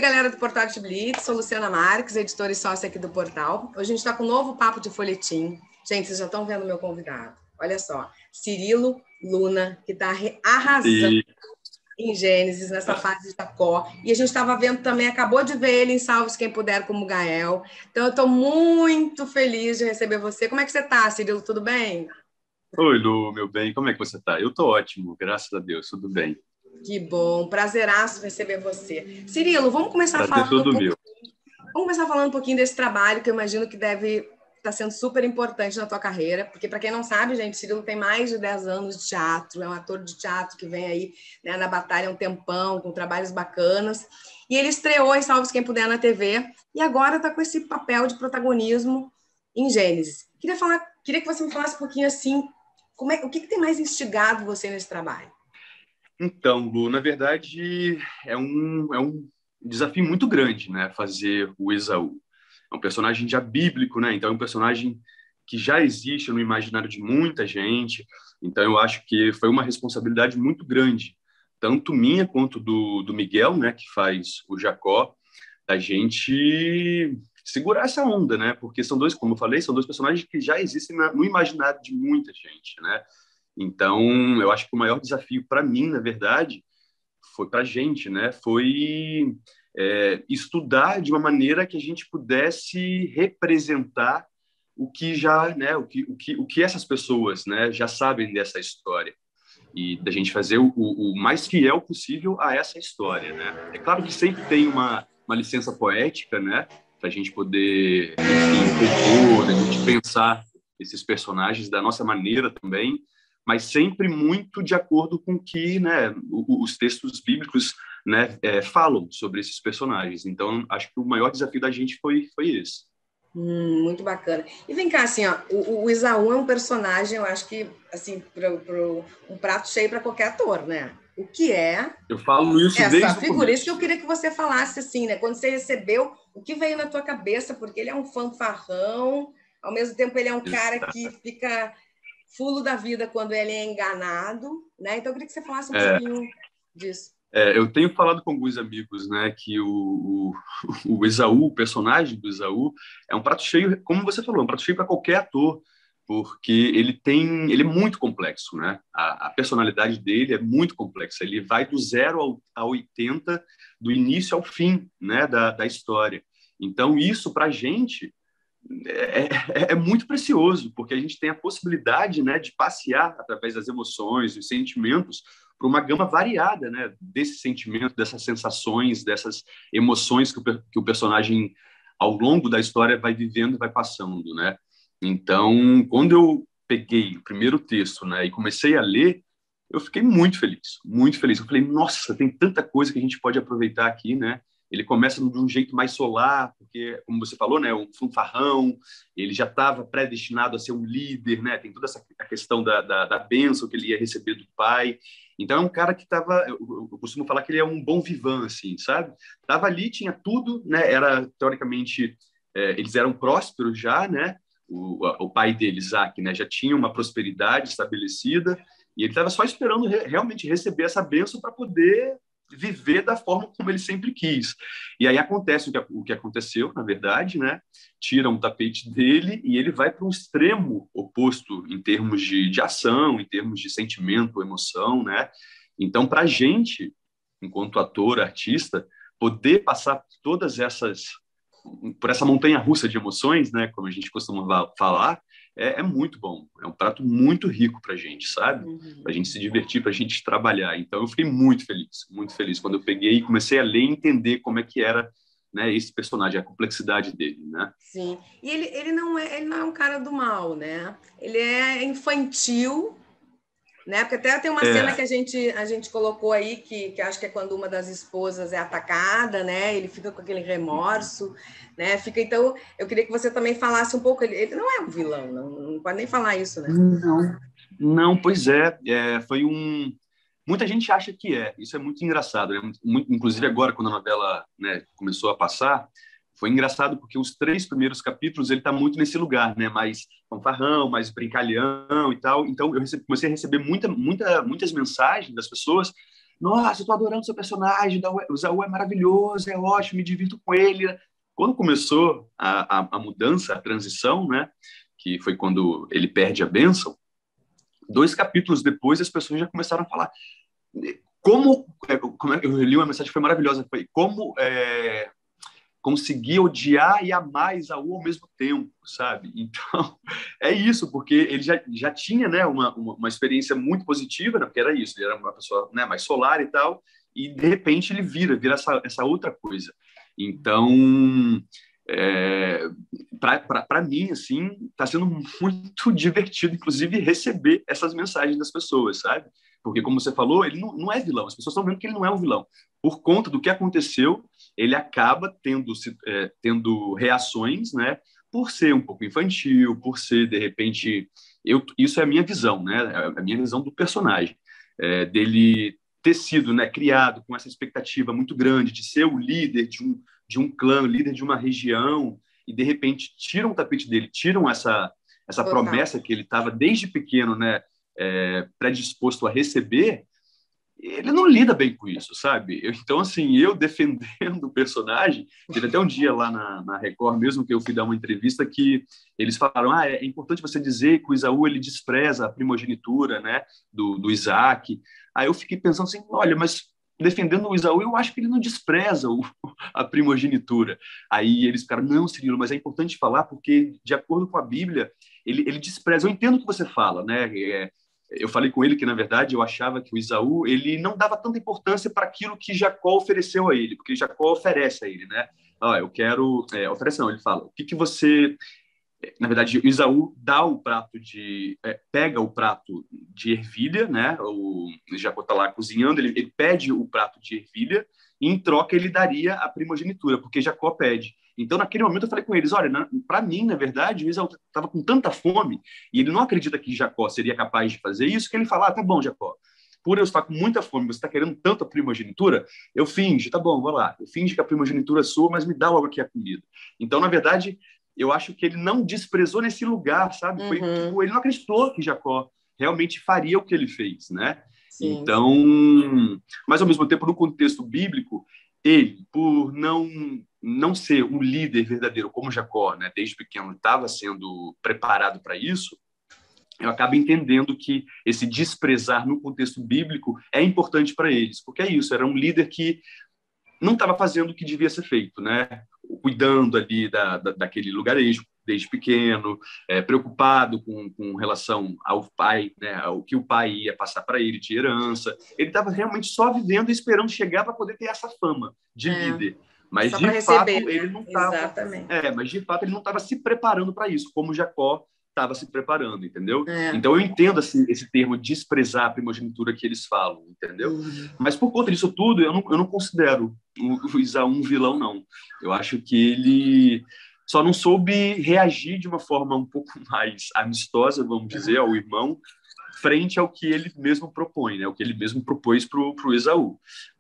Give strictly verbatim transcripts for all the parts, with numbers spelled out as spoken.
galera do Portal de Blitz, sou Luciana Marques, editora e sócia aqui do Portal. Hoje a gente está com um novo papo de folhetim. Gente, vocês já estão vendo o meu convidado. Olha só, Cirilo Luna, que está arrasando em Gênesis, nessa fase de Jacó. E a gente estava vendo também, acabou de ver ele em Salve Quem Puder, como Gael. Então, eu estou muito feliz de receber você. Como é que você está, Cirilo? Tudo bem? Oi, Lu, meu bem. Como é que você está? Eu estou ótimo, graças a Deus, tudo bem. Que bom, prazeraço receber você. Cirilo, vamos começar Prazer falando todo um meu. Vamos começar falando um pouquinho desse trabalho, que eu imagino que deve estar sendo super importante na tua carreira, porque, para quem não sabe, gente, Cirilo tem mais de dez anos de teatro, é um ator de teatro que vem aí, né, na batalha há um tempão, com trabalhos bacanas, e ele estreou em Salve Quem Puder na T V, e agora está com esse papel de protagonismo em Gênesis. Queria, falar, queria que você me falasse um pouquinho assim, como é, o que, que tem mais instigado você nesse trabalho? Então, Lu, na verdade, é um, é um desafio muito grande, né, fazer o Esaú. É um personagem já bíblico, né? Então é um personagem que já existe no imaginário de muita gente. Então eu acho que foi uma responsabilidade muito grande, tanto minha quanto do, do Miguel, né, que faz o Jacó, da gente segurar essa onda, né? Porque são dois, como eu falei, são dois personagens que já existem na, no imaginário de muita gente, né? Então, eu acho que o maior desafio para mim, na verdade, foi para a gente, né? Foi é, estudar de uma maneira que a gente pudesse representar o que já, né? O que, o que, o que essas pessoas, né? Já sabem dessa história e da gente fazer o, o mais fiel possível a essa história, né? É claro que sempre tem uma, uma licença poética, né? Para a gente poder, enfim, compor, a gente pensar esses personagens da nossa maneira também, mas sempre muito de acordo com o que, né, os textos bíblicos, né, é, falam sobre esses personagens. Então, acho que o maior desafio da gente foi, foi esse. Hum, muito bacana. E vem cá, assim, ó, o, o Esaú é um personagem, eu acho que, assim, pro, pro, um prato cheio para qualquer ator, né? O que é Eu falo isso essa desde o figura? Isso começo. que eu queria que você falasse, assim, né? Quando você recebeu, o que veio na tua cabeça? Porque ele é um fanfarrão, ao mesmo tempo ele é um cara que fica fulo da vida quando ele é enganado, né? Então eu queria que você falasse um É, pouquinho disso. é, eu tenho falado com alguns amigos, né, que o, o, o Esaú, o personagem do Esaú, é um prato cheio, como você falou, um prato cheio para qualquer ator, porque ele tem, ele é muito complexo, né? A, a personalidade dele é muito complexa. Ele vai do zero ao, a oitenta, do início ao fim, né, da, da história. Então isso para a gente é, é, é muito precioso, porque a gente tem a possibilidade, né, de passear através das emoções, dos sentimentos, por uma gama variada, né, desse sentimento, dessas sensações, dessas emoções que o, que o personagem, ao longo da história, vai vivendo e vai passando, né? Então, quando eu peguei o primeiro texto, né, e comecei a ler, eu fiquei muito feliz, muito feliz. Eu falei, nossa, tem tanta coisa que a gente pode aproveitar aqui, né? Ele começa de um jeito mais solar, porque, como você falou, né, um fanfarrão, ele já estava predestinado a ser um líder, né? Tem toda essa a questão da, da, da bênção que ele ia receber do pai. Então, é um cara que estava, eu, eu costumo falar que ele é um bom vivan, assim, sabe? Estava ali, tinha tudo, né? Era, teoricamente, é, eles eram prósperos já, né? O, o pai dele, Isaac, né, já tinha uma prosperidade estabelecida e ele estava só esperando re, realmente receber essa bênção para poder viver da forma como ele sempre quis. E aí acontece o que, o que aconteceu, na verdade, né? Tiram o tapete dele e ele vai para um extremo oposto em termos de, de ação, em termos de sentimento, emoção, né? Então, para a gente, enquanto ator, artista, poder passar por todas essas por essa montanha-russa de emoções, né, como a gente costuma falar, é, é muito bom. É um prato muito rico para a gente, sabe? Uhum. Para a gente se divertir, para a gente trabalhar. Então, eu fiquei muito feliz, muito feliz quando eu peguei e comecei a ler e entender como é que era, né, esse personagem, a complexidade dele, né? Sim. E ele, ele, não é, ele não é um cara do mal, né? Ele é infantil, né? Porque até tem uma cena É, que a gente, a gente colocou aí, que, que acho que é quando uma das esposas é atacada, né? Ele fica com aquele remorso, né? Fica, então, eu queria que você também falasse um pouco. Ele, ele não é um vilão, não, não pode nem falar isso, né? não, não, pois é, é, foi um. Muita gente acha que é. Isso é muito engraçado, né? Muito, inclusive agora, quando a novela, né, começou a passar, foi engraçado porque os três primeiros capítulos ele está muito nesse lugar, né? Mais fanfarrão, mais brincalhão e tal. Então eu recebi, comecei a receber muita, muita, muitas mensagens das pessoas nossa, eu tô adorando seu personagem, o Esaú é maravilhoso, é ótimo, me divirto com ele. Quando começou a, a, a mudança, a transição, né, que foi quando ele perde a bênção, dois capítulos depois as pessoas já começaram a falar como, como é, eu li uma mensagem que foi maravilhosa, foi como é, conseguir odiar e amar Esaú ao mesmo tempo, sabe? Então, é isso, porque ele já, já tinha, né, uma, uma, uma experiência muito positiva, né, porque era isso, ele era uma pessoa, né, mais solar e tal, e de repente ele vira, vira essa, essa outra coisa. Então, é, para mim, assim, está sendo muito divertido, inclusive, receber essas mensagens das pessoas, sabe? Porque, como você falou, ele não, não é vilão. As pessoas estão vendo que ele não é um vilão. Por conta do que aconteceu, ele acaba tendo, é, tendo reações, né? Por ser um pouco infantil, por ser, de repente... Eu, isso é a minha visão, né? É a minha visão do personagem. É, dele ter sido, né, criado com essa expectativa muito grande de ser o líder de um, de um clã, líder de uma região, e, de repente, tiram o tapete dele, tiram essa, essa promessa que ele estava desde pequeno, né? É, predisposto a receber, ele não lida bem com isso, sabe? Eu, então, assim, eu defendendo o personagem, teve até um dia lá na, na Record mesmo que eu fui dar uma entrevista que eles falaram, ah, é importante você dizer que o Esaú, ele despreza a primogenitura, né, do, do Isaac. Aí eu fiquei pensando assim, olha, mas defendendo o Esaú, eu acho que ele não despreza o, a primogenitura. Aí eles ficaram, não, Cirilo, mas é importante falar porque, de acordo com a Bíblia, ele, ele despreza. Eu entendo o que você fala, né? É, eu falei com ele que, na verdade, eu achava que o Esaú ele não dava tanta importância para aquilo que Jacó ofereceu a ele, porque Jacó oferece a ele, né? Ah, eu quero... É, oferece não, ele fala, o que, que você... Na verdade, o Esaú dá o prato de... É, pega o prato de ervilha, né? O Jacó está lá cozinhando, ele, ele pede o prato de ervilha e, em troca, ele daria a primogenitura, porque Jacó pede. Então, naquele momento, eu falei com eles, olha, para mim, na verdade, o Esaú estava com tanta fome e ele não acredita que Jacó seria capaz de fazer isso, que ele fala, ah, tá bom, Jacó, por eu estar com muita fome, você está querendo tanto a primogenitura, eu finge, tá bom, vou lá, eu finge que a primogenitura é sua, mas me dá logo aqui a comida. Então, na verdade, eu acho que ele não desprezou nesse lugar, sabe? Foi, Uhum. tipo, ele não acreditou que Jacó realmente faria o que ele fez, né? Sim, então, sim. mas ao mesmo tempo, no contexto bíblico, ele, por não não ser um líder verdadeiro como Jacó, né, desde pequeno estava sendo preparado para isso, eu acabo entendendo que esse desprezar no contexto bíblico é importante para eles, porque é isso, era um líder que não estava fazendo o que devia ser feito, né? Cuidando ali da, da, daquele lugarejo desde pequeno, é, preocupado com, com relação ao pai, né? Ao que o pai ia passar para ele de herança. Ele estava realmente só vivendo e esperando chegar para poder ter essa fama de É, líder. Mas só de para receber, fato ele né? não estava, Exatamente. é, mas de fato ele não estava se preparando para isso, como Jacó estava se preparando, entendeu? É. Então eu entendo assim, esse termo desprezar a primogenitura que eles falam, entendeu? Uhum. Mas por conta disso tudo, eu não, eu não considero o Esaú um vilão, não. Eu acho que ele só não soube reagir de uma forma um pouco mais amistosa, vamos dizer, ao irmão, frente ao que ele mesmo propõe, né? O que ele mesmo propôs para o Esaú.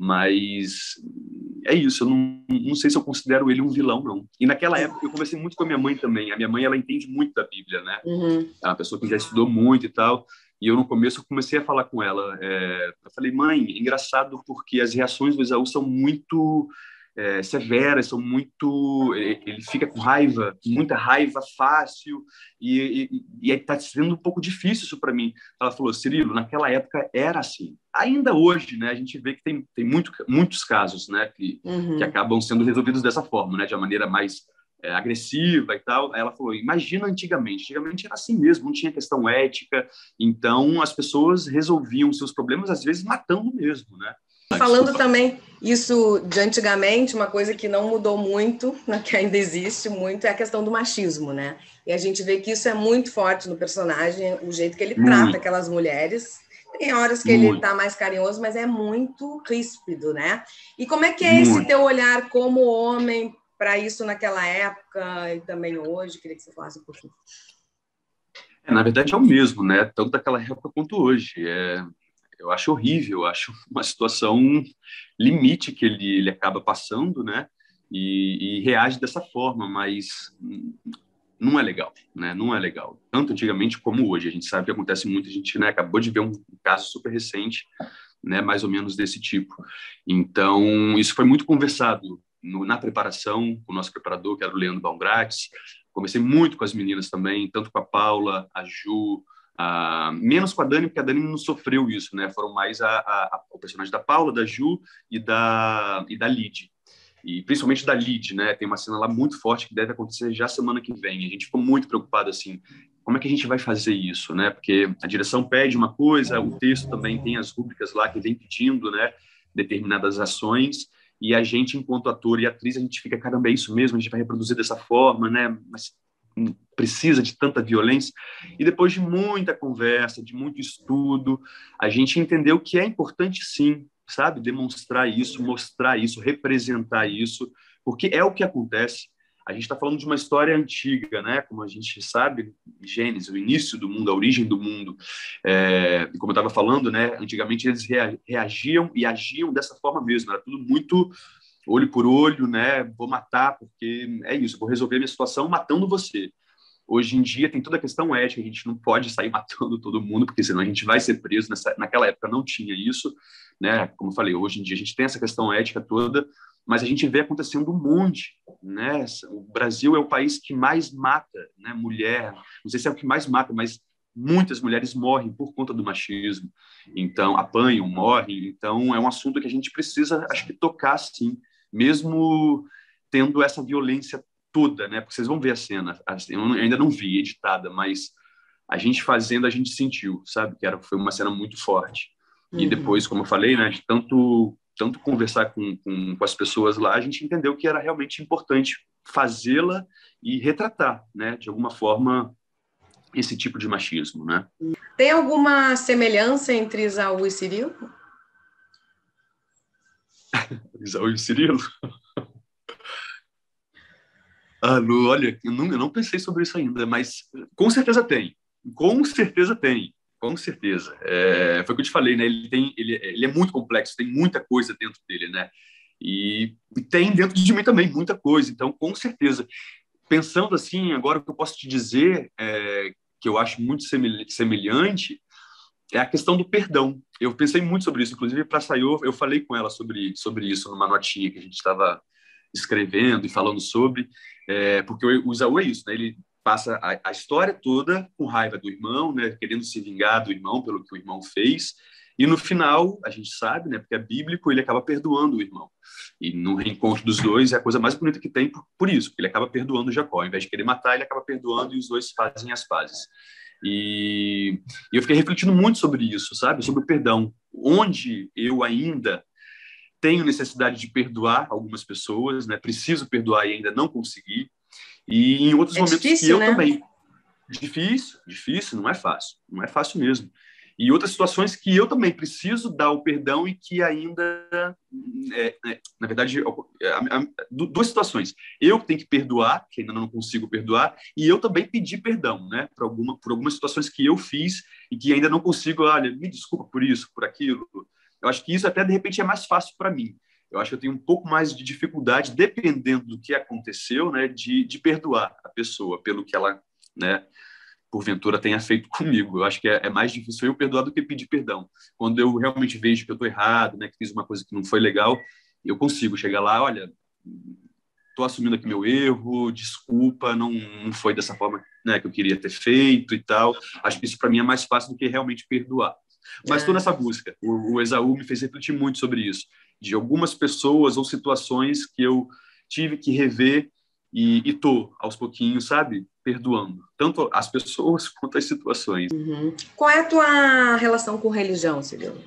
Mas é isso, eu não, não sei se eu considero ele um vilão, não. E naquela época eu conversei muito com a minha mãe também. A minha mãe, ela entende muito da Bíblia, né? Uhum. É uma pessoa que já estudou muito e tal. E eu, no começo, eu comecei a falar com ela. É, eu falei, mãe, é engraçado porque as reações do Esaú são muito é, severas, são muito... Ele fica com raiva, muita raiva fácil, e, e, e está sendo um pouco difícil isso para mim. Ela falou, Cirilo, naquela época era assim. Ainda hoje, né, a gente vê que tem, tem muito, muitos casos, né, que, Uhum. que acabam sendo resolvidos dessa forma, né, de uma maneira mais é, agressiva e tal. Aí ela falou, imagina antigamente. Antigamente era assim mesmo, não tinha questão ética, então as pessoas resolviam seus problemas, às vezes, matando mesmo, né? Ah, falando desculpa. também isso de antigamente, uma coisa que não mudou muito, né, que ainda existe muito, é a questão do machismo, né? E a gente vê que isso é muito forte no personagem, o jeito que ele Muito, trata aquelas mulheres. Tem horas que ele muito, tá mais carinhoso, mas é muito ríspido, né? E como é que é esse muito. teu olhar como homem para isso naquela época e também hoje? Queria que você falasse um pouquinho. É, na verdade é o mesmo, né? Tanto daquela época quanto hoje. É, eu acho horrível, eu acho uma situação limite que ele, ele acaba passando, né? E, e reage dessa forma, mas não é legal, né? Não é legal. Tanto antigamente como hoje. A gente sabe que acontece muito. A gente, né, acabou de ver um caso super recente né, mais ou menos desse tipo. Então, isso foi muito conversado no, na preparação, com o nosso preparador, que era o Leandro Baumgratz. Conversei muito com as meninas também, tanto com a Paula, a Ju, a... menos com a Dani, porque a Dani não sofreu isso, né? Foram mais a, a, a, o personagem da Paula, da Ju e da, e da Lid. E principalmente da Lid, né? Tem uma cena lá muito forte que deve acontecer já semana que vem. A gente ficou muito preocupado, assim, como é que a gente vai fazer isso, né? Porque a direção pede uma coisa, o texto também tem as rúbricas lá que vem pedindo, né, determinadas ações, e a gente, enquanto ator e atriz, a gente fica, caramba, é isso mesmo, a gente vai reproduzir dessa forma, né? Mas precisa de tanta violência. E depois de muita conversa, de muito estudo, a gente entendeu que é importante, sim, sabe, demonstrar isso, mostrar isso, representar isso, porque é o que acontece. A gente está falando de uma história antiga, né? Como a gente sabe, Gênesis, o início do mundo, a origem do mundo. É, como eu estava falando, né? Antigamente eles reagiam e agiam dessa forma mesmo. Era tudo muito olho por olho, né? Vou matar porque é isso, vou resolver a minha situação matando você. Hoje em dia tem toda a questão ética, a gente não pode sair matando todo mundo, porque senão a gente vai ser preso. Nessa, naquela época não tinha isso, né? Como eu falei, hoje em dia a gente tem essa questão ética toda, mas a gente vê acontecendo um monte, né? O Brasil é o país que mais mata, né? Mulher, não sei se é o que mais mata, mas muitas mulheres morrem por conta do machismo, então apanham, morrem, então é um assunto que a gente precisa, acho que, tocar, sim, mesmo tendo essa violência toda, né? Porque vocês vão ver a cena, eu ainda não vi editada, mas a gente fazendo, a gente sentiu, sabe? Que era, foi uma cena muito forte. Uhum. E depois, como eu falei, né? De tanto, tanto conversar com, com, com as pessoas lá, a gente entendeu que era realmente importante fazê-la e retratar, né? De alguma forma, esse tipo de machismo, né? Tem alguma semelhança entre Esaú e Cirilo? Esaú e Cirilo? Ah, Lu, olha, eu não, eu não pensei sobre isso ainda, mas com certeza tem. Com certeza tem. Com certeza. É, foi o que eu te falei, né? Ele, tem, ele, ele é muito complexo, tem muita coisa dentro dele, né? E, e tem dentro de mim também muita coisa. Então, com certeza. Pensando assim, agora o que eu posso te dizer, é, que eu acho muito semelhante, é a questão do perdão. Eu pensei muito sobre isso. Inclusive, para sair, eu falei com ela sobre, sobre isso numa notinha que a gente estava escrevendo e falando sobre, é, porque o Esaú é isso, né? Ele passa a, a história toda com raiva do irmão, né? Querendo se vingar do irmão pelo que o irmão fez, e no final, a gente sabe, né? Porque é bíblico, ele acaba perdoando o irmão. E no reencontro dos dois é a coisa mais bonita que tem por, por isso, porque ele acaba perdoando Jacó. Ao invés de querer matar, ele acaba perdoando e os dois fazem as pazes. E, e eu fiquei refletindo muito sobre isso, sabe? Sobre o perdão. Onde eu ainda tenho necessidade de perdoar algumas pessoas, né? Preciso perdoar e ainda não consegui. E em outros é momentos difícil, que eu né? também. Difícil, difícil, não é fácil. Não é fácil mesmo. E outras situações que eu também preciso dar o perdão e que ainda... É, é, na verdade, a, a, duas situações. Eu tenho que perdoar, que ainda não consigo perdoar, e eu também pedir perdão, né? Por, alguma, por algumas situações que eu fiz e que ainda não consigo... Olha, me desculpa por isso, por aquilo. Eu acho que isso até, de repente, é mais fácil para mim. Eu acho que eu tenho um pouco mais de dificuldade, dependendo do que aconteceu, né, de, de perdoar a pessoa pelo que ela, né, porventura tenha feito comigo. Eu acho que é, é mais difícil eu perdoar do que pedir perdão. Quando eu realmente vejo que eu estou errado, né, que fiz uma coisa que não foi legal, eu consigo chegar lá, olha, estou assumindo aqui meu erro, desculpa, não, não foi dessa forma, né, que eu queria ter feito e tal. Acho que isso para mim é mais fácil do que realmente perdoar. Mas estou nessa busca. O, o Esaú me fez refletir muito sobre isso, de algumas pessoas ou situações que eu tive que rever e estou, aos pouquinhos, sabe, perdoando. Tanto as pessoas quanto as situações. Uhum. Qual é a tua relação com religião, Cirilo?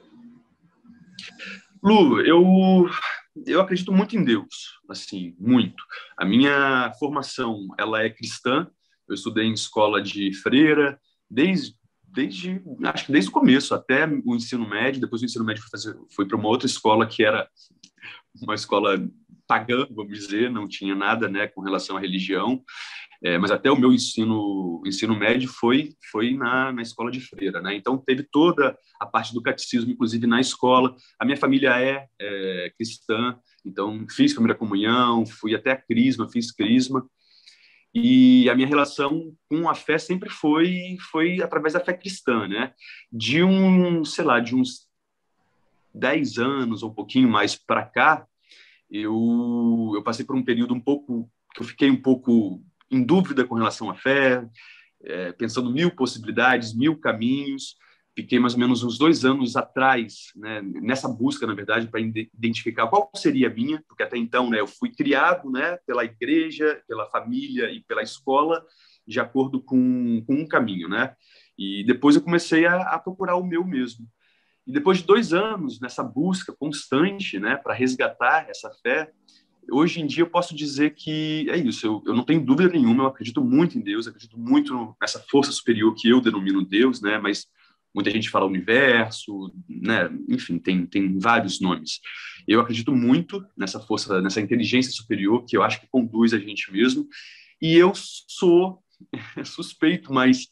Lu, eu, eu acredito muito em Deus, assim, muito. A minha formação, ela é cristã. Eu estudei em escola de freira, desde desde acho que desde o começo até o ensino médio. Depois do ensino médio fui, fazer, fui para uma outra escola que era uma escola pagã, vamos dizer, não tinha nada, né, com relação à religião, é, mas até o meu ensino ensino médio foi foi na, na escola de freira, né? Então teve toda a parte do catecismo, inclusive na escola. A minha família é, é cristã, então fiz primeira comunhão, fui até a crisma, fiz crisma. E a minha relação com a fé sempre foi foi através da fé cristã, né? De um, sei lá, de uns dez anos, ou um pouquinho mais para cá, eu, eu passei por um período um pouco, que eu fiquei um pouco em dúvida com relação à fé, é, pensando mil possibilidades, mil caminhos. Fiquei mais ou menos uns dois anos atrás, né, nessa busca, na verdade, para identificar qual seria a minha, porque até então, né, eu fui criado, né, pela igreja, pela família e pela escola, de acordo com, com um caminho, né? E depois eu comecei a, a procurar o meu mesmo. E depois de dois anos nessa busca constante, né, para resgatar essa fé, hoje em dia eu posso dizer que é isso. Eu, eu não tenho dúvida nenhuma, eu acredito muito em Deus, acredito muito nessa força superior que eu denomino Deus, né? Mas muita gente fala universo, né? Enfim, tem, tem vários nomes. Eu acredito muito nessa força, nessa inteligência superior que eu acho que conduz a gente mesmo. E eu sou suspeito, mas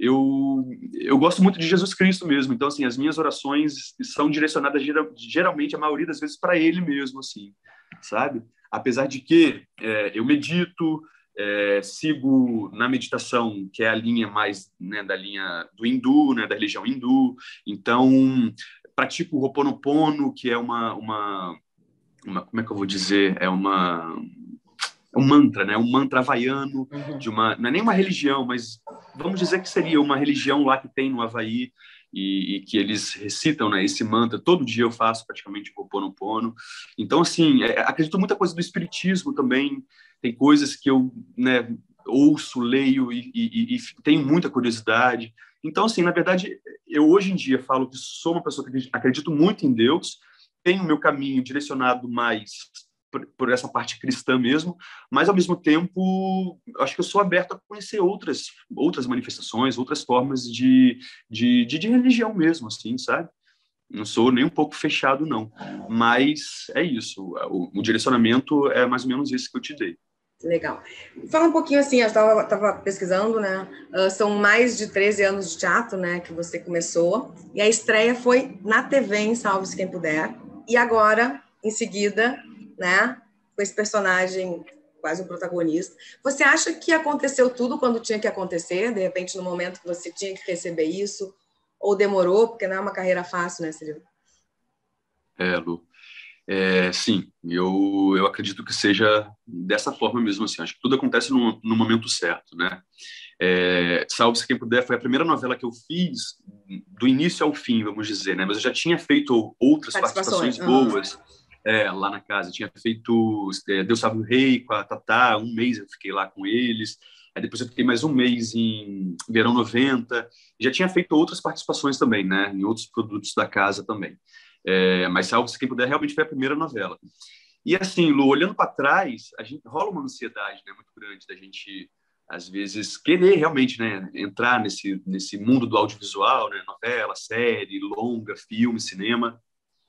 eu, eu gosto muito de Jesus Cristo mesmo. Então, assim, as minhas orações são direcionadas geral, geralmente, a maioria das vezes, para Ele mesmo, assim, sabe? Apesar de que é, eu medito, é, sigo na meditação, que é a linha mais, né, da linha do hindu, né, da religião hindu. Então, pratico o Ho'oponopono, que é uma, uma, uma, como é que eu vou dizer? É uma é um mantra, né? Um mantra havaiano de uma, não é nem uma religião, mas vamos dizer que seria uma religião lá que tem no Havaí e, e que eles recitam, né, esse mantra. Todo dia eu faço praticamente o Ho'oponopono. Então, assim, é, acredito muita coisa do espiritismo também. Tem coisas que eu, né, ouço, leio e, e, e tenho muita curiosidade. Então, assim, na verdade, eu hoje em dia falo que sou uma pessoa que acredito muito em Deus, tenho o meu caminho direcionado mais por, por essa parte cristã mesmo, mas, ao mesmo tempo, acho que eu sou aberto a conhecer outras, outras manifestações, outras formas de, de, de, de religião mesmo, assim, sabe? Não sou nem um pouco fechado, não. Mas é isso. O, o direcionamento é mais ou menos isso que eu te dei. Legal. Fala um pouquinho assim, eu estava pesquisando, né? Uh, são mais de treze anos de teatro, né? Que você começou. E a estreia foi na T V, em Salve-se Quem Puder. E agora, em seguida, né? Com esse personagem quase um protagonista. Você acha que aconteceu tudo quando tinha que acontecer? De repente, no momento que você tinha que receber isso? Ou demorou? Porque não é uma carreira fácil, né, Cirilo? É, Lu. É, sim, eu, eu acredito que seja dessa forma mesmo, assim. Acho que tudo acontece no, no momento certo, né? É, Salve-se Quem Puder foi a primeira novela que eu fiz do início ao fim, vamos dizer, né? Mas eu já tinha feito outras participações, uhum. boas é, lá na casa. Eu tinha feito é, Deus Sabe o Rei com a Tatá, um mês eu fiquei lá com eles. Aí depois eu fiquei mais um mês em Verão noventa. Já tinha feito outras participações também, né? Em outros produtos da casa também. É, mas Salve-se Quem Puder realmente foi a primeira novela. E assim, Lu, olhando para trás, a gente rola uma ansiedade, né, muito grande da gente às vezes querer realmente, né, entrar nesse nesse mundo do audiovisual, né, novela, série, longa, filme, cinema.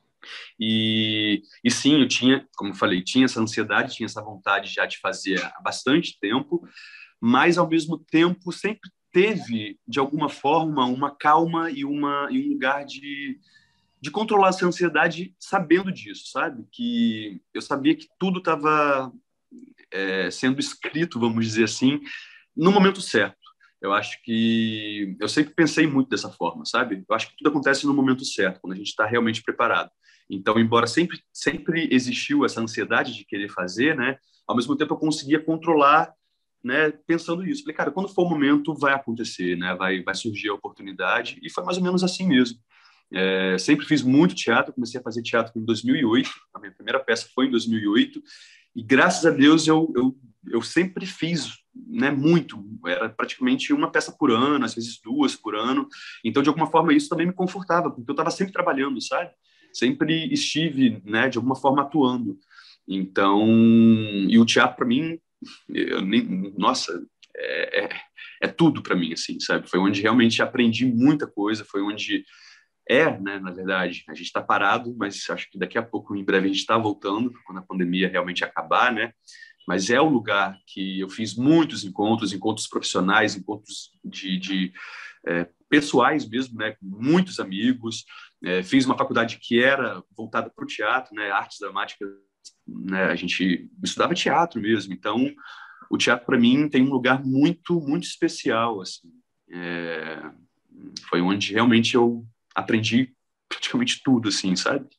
E, e sim, eu tinha, como eu falei, tinha essa ansiedade, tinha essa vontade já de fazer há bastante tempo, mas ao mesmo tempo sempre teve de alguma forma uma calma e uma e um lugar de de controlar essa ansiedade sabendo disso, sabe? Que eu sabia que tudo estava é, sendo escrito, vamos dizer assim, no momento certo. Eu acho que eu sempre pensei muito dessa forma, sabe? Eu acho que tudo acontece no momento certo, quando a gente está realmente preparado. Então, embora sempre sempre existiu essa ansiedade de querer fazer, né? Ao mesmo tempo eu conseguia controlar, né? Pensando isso, falei, cara, quando for o momento vai acontecer, né? Vai vai surgir a oportunidade e foi mais ou menos assim mesmo. É, sempre fiz muito teatro, comecei a fazer teatro em dois mil e oito, a minha primeira peça foi em dois mil e oito, e graças a Deus eu, eu, eu sempre fiz, né, muito, era praticamente uma peça por ano, às vezes duas por ano, então de alguma forma isso também me confortava, porque eu estava sempre trabalhando, sabe? Sempre estive, né, de alguma forma atuando. Então, e o teatro para mim, eu nem, nossa, é, é, é tudo para mim, assim, sabe? Foi onde realmente aprendi muita coisa, foi onde é, né, na verdade, a gente está parado, mas acho que daqui a pouco, em breve, a gente está voltando, quando a pandemia realmente acabar, né? Mas é o lugar que eu fiz muitos encontros, encontros profissionais, encontros de, de é, pessoais mesmo, né? Com muitos amigos. É, fiz uma faculdade que era voltada para o teatro, né? Artes dramáticas, né? A gente estudava teatro mesmo. Então, o teatro para mim tem um lugar muito, muito especial, assim. É, foi onde realmente eu aprendi praticamente tudo, assim, sabe?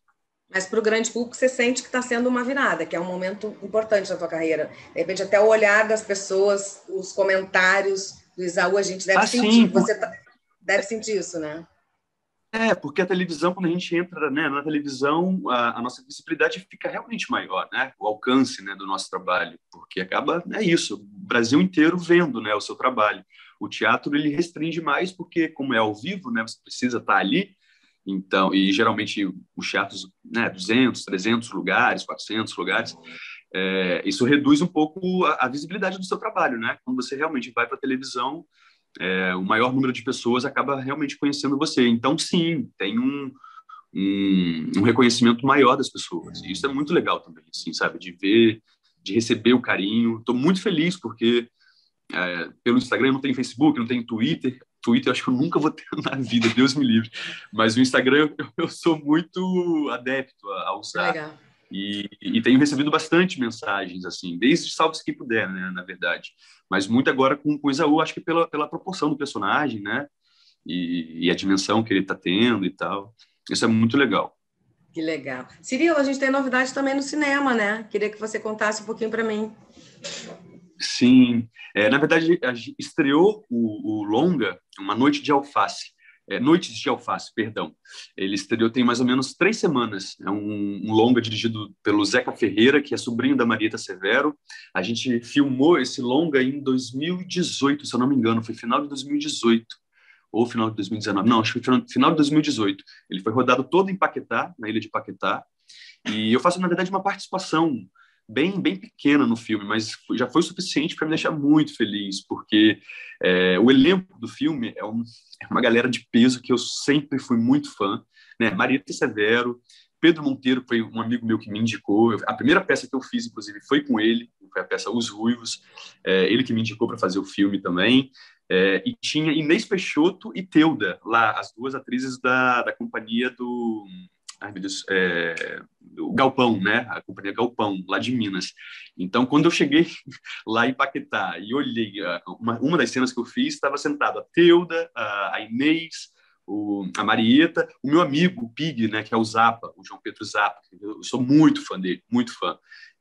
Mas para o grande público você sente que está sendo uma virada, que é um momento importante na tua carreira. De repente até o olhar das pessoas, os comentários do Esaú, a gente deve Ah, sentir. sim, Você tá, deve sentir isso, né? é, porque a televisão, quando a gente entra, né, na televisão, a, a nossa visibilidade fica realmente maior, né? O alcance, né, do nosso trabalho, porque acaba, é isso, o Brasil inteiro vendo, né, o seu trabalho. O teatro, ele restringe mais porque, como é ao vivo, né, você precisa estar ali, então, e geralmente os teatros, né, duzentos, trezentos lugares, quatrocentos lugares, é, isso reduz um pouco a, a visibilidade do seu trabalho, né? Quando você realmente vai para a televisão, é, o maior número de pessoas acaba realmente conhecendo você. Então, sim, tem um, um, um reconhecimento maior das pessoas. E isso é muito legal também, assim, sabe? De ver, de receber o carinho. Estou muito feliz porque é, pelo Instagram não tem Facebook, não tem Twitter. Twitter eu acho que eu nunca vou ter na vida, Deus me livre. Mas o Instagram eu, eu sou muito adepto a, a Que usar. legal. E, e tenho recebido bastante mensagens, assim, desde salve que puder, né, na verdade. Mas muito agora com o Isaú, acho que pela, pela proporção do personagem, né? E, e a dimensão que ele está tendo e tal. Isso é muito legal. Que legal. Cirilo, a gente tem novidade também no cinema, né? Queria que você contasse um pouquinho para mim. Sim. É, na verdade, a gente estreou o, o longa Uma Noite de Alface. É, Noites de Alface, perdão. Ele estreou tem mais ou menos três semanas. É um, um longa dirigido pelo Zeca Ferreira, que é sobrinho da Marieta Severo. A gente filmou esse longa em dois mil e dezoito, se eu não me engano. Foi final de dois mil e dezoito ou final de dois mil e dezenove. Não, acho que foi final de dois mil e dezoito. Ele foi rodado todo em Paquetá, na ilha de Paquetá. E eu faço, na verdade, uma participação bem, bem pequena no filme, mas já foi suficiente para me deixar muito feliz, porque é, o elenco do filme é, um, é uma galera de peso que eu sempre fui muito fã, né? Marieta Severo, Pedro Monteiro foi um amigo meu que me indicou. A primeira peça que eu fiz, inclusive, foi com ele, foi a peça Os Ruivos, é, ele que me indicou para fazer o filme também. É, e tinha Inês Peixoto e Teuda, lá, as duas atrizes da, da companhia do... Ai, meu Deus, é, o Galpão, né? A companhia Galpão, lá de Minas. Então, quando eu cheguei lá em Paquetá e olhei, uma, uma das cenas que eu fiz, estava sentado a Teuda, a, a Inês, o, a Marieta, o meu amigo, o Pig, né? Que é o Zappa, o João Pedro Zappa. Eu sou muito fã dele, muito fã.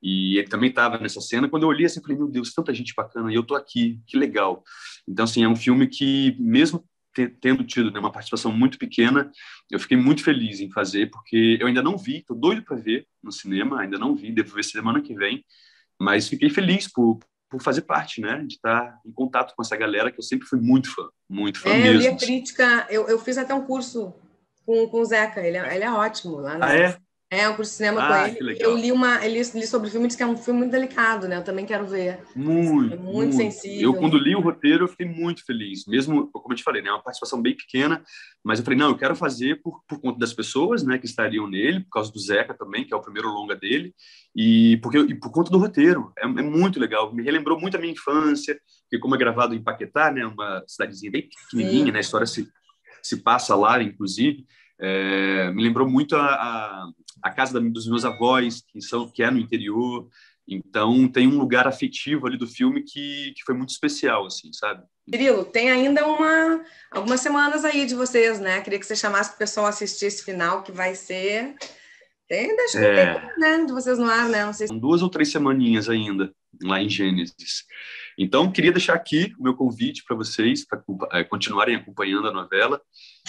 E ele também estava nessa cena. Quando eu olhei assim, eu falei, meu Deus, tanta gente bacana, e eu tô aqui, que legal. Então, assim, é um filme que, mesmo tendo tido, né, uma participação muito pequena, eu fiquei muito feliz em fazer, porque eu ainda não vi, estou doido para ver no cinema, ainda não vi, devo ver semana que vem, mas fiquei feliz por, por fazer parte, né, de estar em contato com essa galera que eu sempre fui muito fã, muito fã É, eu li mesmo. a crítica, eu, eu fiz até um curso com, com o Zeca, ele é, ele é ótimo lá Ah, na, é? é, um curso de cinema com Ah, que ele. Eu legal. li uma, ele li sobre o filme, disse que é um filme muito delicado, né? Eu também quero ver. É Muito, muito muito. Eu, sensível. quando li o roteiro, eu fiquei muito feliz. Mesmo, como eu te falei, né, uma participação bem pequena, mas eu falei, não, eu quero fazer por, por conta das pessoas, né, que estariam nele, por causa do Zeca também, que é o primeiro longa dele, e, porque, e por conta do roteiro. É, é muito legal. Me relembrou muito a minha infância, porque como é gravado em Paquetá, né, uma cidadezinha bem pequenininha, Sim. né, a história se, se passa lá, inclusive, é, me lembrou muito a, a, a casa da, dos meus avós, que, são, que é no interior. Então, tem um lugar afetivo ali do filme que, que foi muito especial, assim, sabe? Cirilo, tem ainda uma, algumas semanas aí de vocês, né? Queria que você chamasse o pessoal a assistir esse final, que vai ser... Tem, acho que tem, É, né? De vocês no ar, né? Não sei se... são duas ou três semaninhas ainda, lá em Gênesis. Então, queria deixar aqui o meu convite para vocês, para continuarem acompanhando a novela.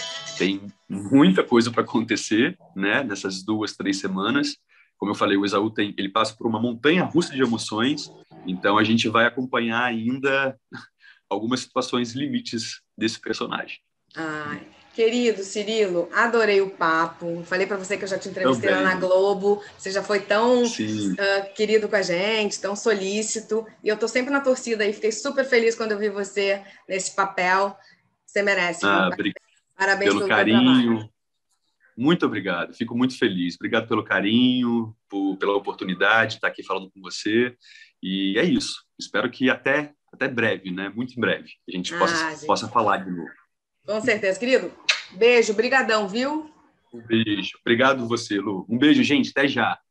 Tem muita coisa para acontecer, né? Nessas duas, três semanas. Como eu falei, o Esaú tem, ele passa por uma montanha russa de emoções, então a gente vai acompanhar ainda algumas situações limites desse personagem. Ai, querido Cirilo, adorei o papo. Falei para você que eu já te entrevistei lá na Também, Globo. Você já foi tão sim. uh, querido com a gente, tão solícito. E eu tô sempre na torcida aí. Fiquei super feliz quando eu vi você nesse papel. Você merece, viu? Ah, obrigado Parabéns pelo pelo teu trabalho. carinho. Muito obrigado. Fico muito feliz. Obrigado pelo carinho, por, pela oportunidade de estar aqui falando com você. E é isso. Espero que até, até breve, né? Muito em breve, a gente possa, Ah, gente. possa falar de novo. Com certeza, querido. Beijo, brigadão, viu? Um beijo. Obrigado você, Lu. Um beijo, gente. Até já.